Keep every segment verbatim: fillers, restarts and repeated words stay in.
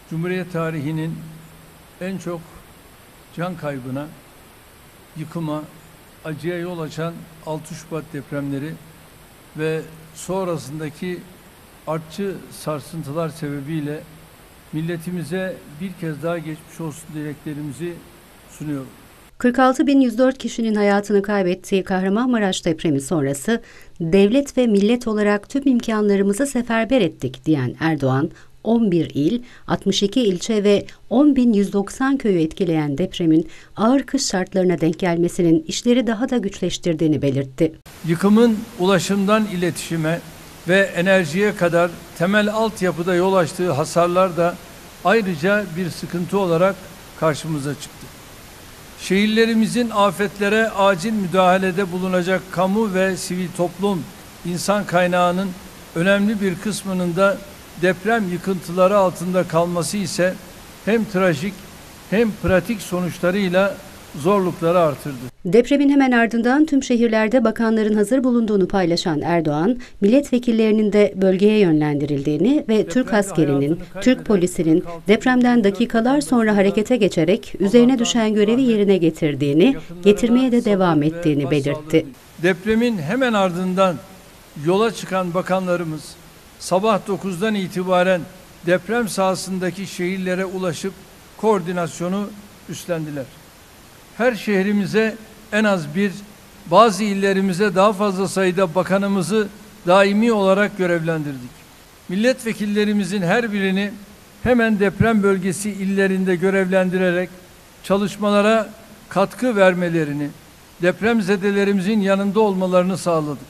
Cumhuriyet tarihinin en çok can kaybına, yıkıma, acıya yol açan altı Şubat depremleri ve sonrasındaki artçı sarsıntılar sebebiyle milletimize bir kez daha geçmiş olsun dileklerimizi sunuyorum. kırk altı bin yüz dört kişinin hayatını kaybettiği Kahramanmaraş depremi sonrası devlet ve millet olarak tüm imkanlarımızı seferber ettik diyen Erdoğan, on bir il, altmış iki ilçe ve on bin yüz doksan köyü etkileyen depremin ağır kış şartlarına denk gelmesinin işleri daha da güçleştirdiğini belirtti. Yıkımın ulaşımdan iletişime ve enerjiye kadar temel altyapıda yol açtığı hasarlar da ayrıca bir sıkıntı olarak karşımıza çıktı. Şehirlerimizin afetlere acil müdahalede bulunacak kamu ve sivil toplum insan kaynağının önemli bir kısmının da deprem yıkıntıları altında kalması ise hem trajik hem pratik sonuçlarıyla zorlukları artırdı. Depremin hemen ardından tüm şehirlerde bakanların hazır bulunduğunu paylaşan Erdoğan, milletvekillerinin de bölgeye yönlendirildiğini ve Depremde Türk askerinin, Türk polisinin depremden dakikalar sonra harekete geçerek üzerine düşen görevi yerine getirdiğini, getirmeye de devam ettiğini belirtti. Depremin hemen ardından yola çıkan bakanlarımız sabah dokuzdan itibaren deprem sahasındaki şehirlere ulaşıp koordinasyonu üstlendiler. Her şehrimize en az bir, bazı illerimize daha fazla sayıda bakanımızı daimi olarak görevlendirdik. Milletvekillerimizin her birini hemen deprem bölgesi illerinde görevlendirerek çalışmalara katkı vermelerini, depremzedelerimizin yanında olmalarını sağladık.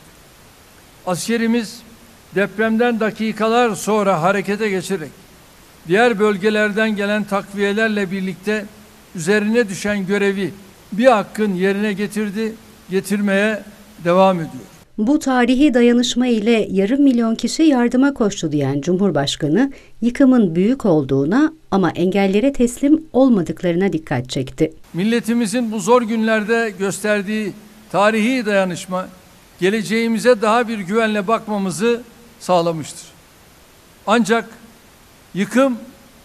Askerimiz depremden dakikalar sonra harekete geçerek diğer bölgelerden gelen takviyelerle birlikte üzerine düşen görevi bir hakkın yerine getirdi, getirmeye devam ediyor. Bu tarihi dayanışma ile yarım milyon kişi yardıma koştu diyen Cumhurbaşkanı, yıkımın büyük olduğuna ama engellere teslim olmadıklarına dikkat çekti. Milletimizin bu zor günlerde gösterdiği tarihi dayanışma, geleceğimize daha bir güvenle bakmamızı sağlamıştır. Ancak yıkım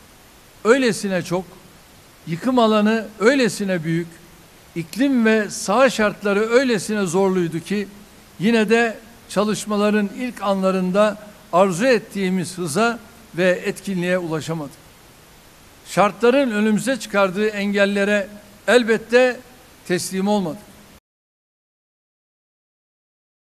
öylesine çok, yıkım alanı öylesine büyük, iklim ve saha şartları öylesine zorluydu ki yine de çalışmaların ilk anlarında arzu ettiğimiz hıza ve etkinliğe ulaşamadık. Şartların önümüze çıkardığı engellere elbette teslim olmadık.